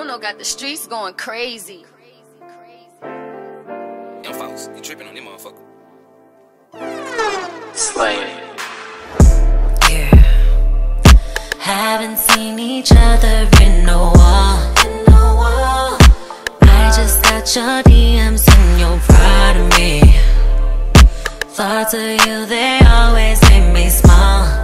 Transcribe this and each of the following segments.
Bruno got the streets going crazy. Young folks, you tripping on them motherfucker. Slay. Yeah. Haven't seen each other in a while. I just got your DMs and you're proud of me. Thoughts of you, they always make me smile.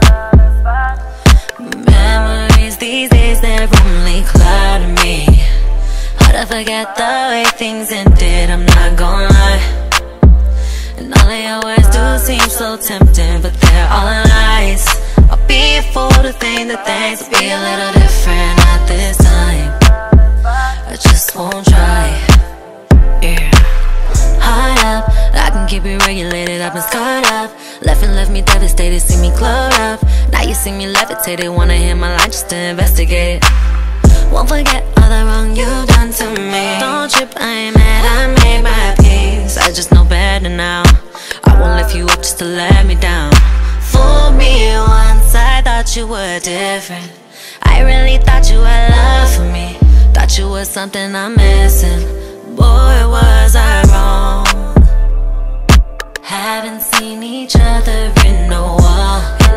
Memories these days, they're only clouding me. Hard to forget the way things ended, I'm not gonna lie. And all of your words do seem so tempting, but they're all lies. I'll be a fool to think that things will be a little different at this time. I just won't try. Yeah. Hard up, I can keep it regulated, I've been scarred up. Left me devastated, see me glowed up. Now you see me levitated, wanna hear my line just to investigate. Won't forget all the wrong you've done to me. Don't trip, I ain't mad, I made my peace. I just know better now. I won't lift you up just to let me down. Fooled me once, I thought you were different. I really thought you had love for me. Thought you was something I'm missing. Boy, was I wrong. Haven't seen each other in a while.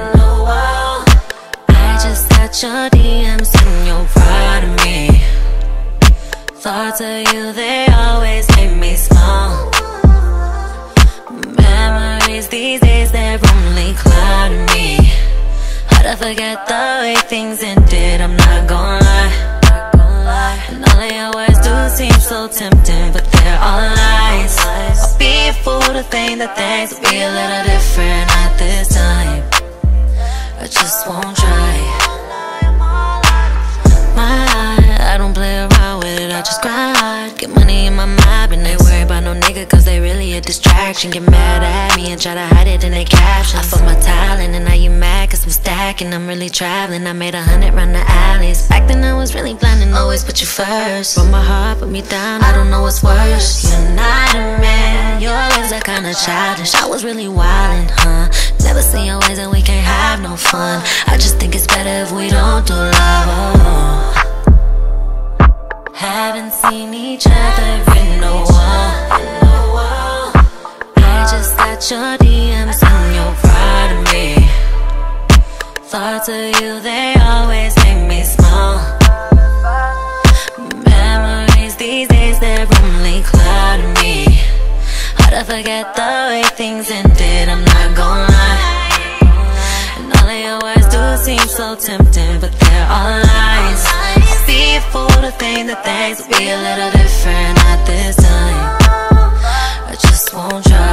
I just got your DMs and you're proud of me. Thoughts of you, they always make me smile. Memories these days, they're only clouding me. Hard to forget the way things ended, I'm not gonna lie. And all of your words do seem so tempting, but they're all lies. I'll be a fool to think that things will be a little different at this time. I just won't try. I don't play around with it, I just grind. Get money in my mind, and they worry about no nigga, cause they really a distraction. Get mad at me and try to hide it in their captions. I fuck my talent and now you mad cause I'm stacking. I'm really traveling, I made 100 round the alleys. Back then I was really blind and always put you first. Broke my heart, put me down, I don't know what's worse. You're not a man, your ways are kinda childish. I was really wildin', huh? Never seen your ways and we can't have no fun. I just think it's better if we don't do love, oh. Haven't seen each other in a while. I just got your DMs and you're proud of me. Thoughts of you, they always make me smile. Memories these days, they're only clouding me. Hard to forget the way things ended, I'm not gonna lie. And all of your words do seem so tempting, but they're all lies. I'll be a fool to think that things will be a little different at this time. I just won't try.